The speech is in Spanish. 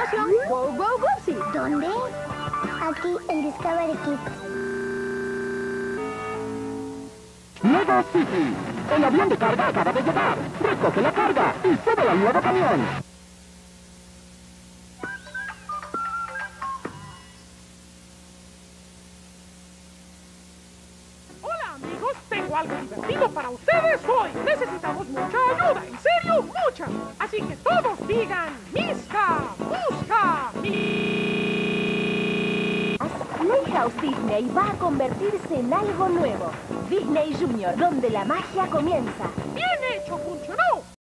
estación Go Go Goosey. ¿Dónde? Aquí en Discovery Kids. Lego City. El avión de carga acaba de llegar. Recoge la carga y sube al nuevo camión. Hola amigos, tengo algo divertido para ustedes hoy. Necesitamos mucha ayuda, en serio, mucha. Así que todos digan, Miska, busca, Playhouse Disney va a convertirse en algo nuevo. Disney Junior, donde la magia comienza. Bien hecho, funcionó.